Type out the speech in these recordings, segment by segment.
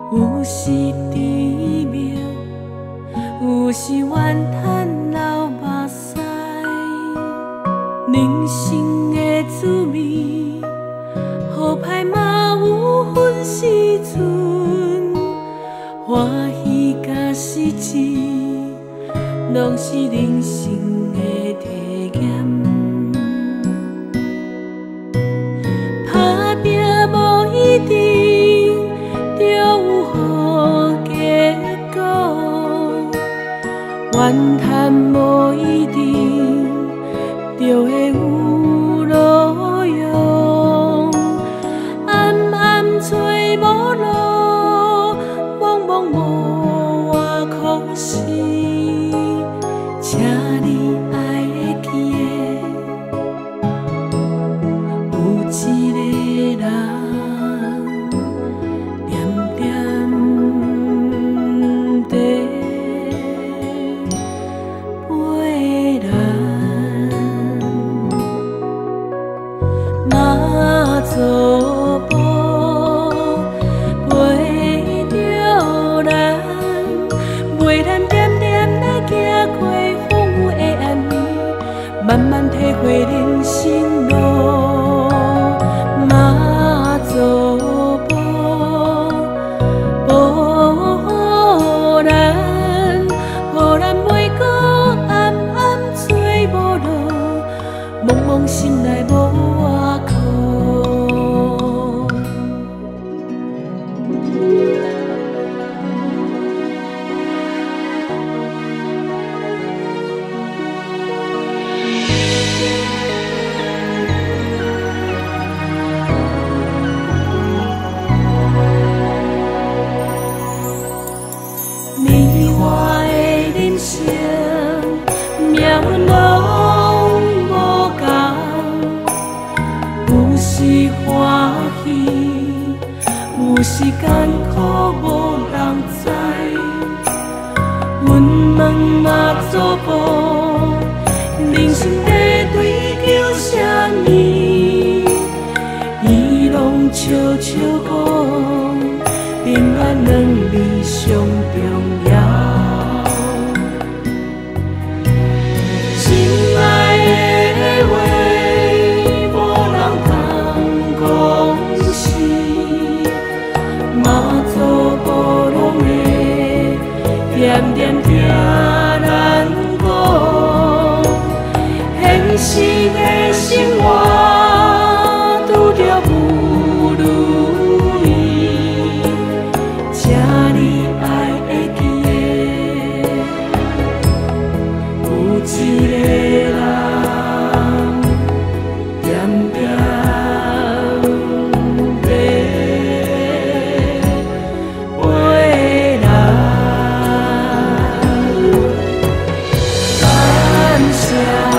有时知命，有时怨叹流目屎。人生的滋味，好歹嘛有分时阵，欢喜甲失志，拢是人生的体验。打拼无一定就有好结果，怨叹无一定就会有路用。暗暗找无路，茫茫无我空时，请你爱会记的，有一个人点点地陪咱，马祖步陪着咱，陪咱点点来行过风雨的暗暝，慢慢体会人生路。马祖步步咱，予咱袂搁暗暗找无路，茫茫心内无外口。年华的人生，命运拢无同，有时欢喜，有时艰苦无人知。阮问马祖步，人生在追求啥物？伊拢笑笑讲，平安两字上重要。心爱的话，无人通讲是，马祖步拢会点点听咱讲，现实的生活拄着不如意，请你爱会记的，有一个人点点地陪咱，感谢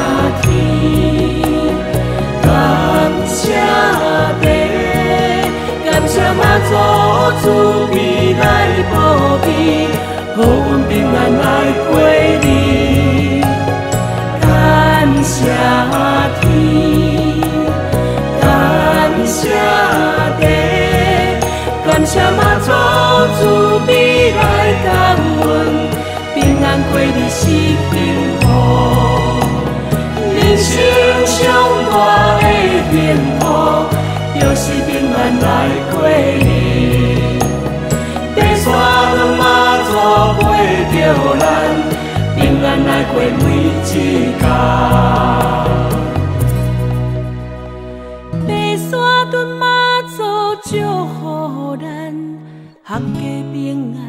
天，感谢地，感谢马祖慈悲来保庇，予阮平安来过日。感谢天，感谢地，感谢马祖慈悲来感恩，平安过日是幸福。人生上大的幸福，就是平安来过日。爬山往马祖陪着咱，平安来过每一天。爬山转马祖祝福咱，合家平安。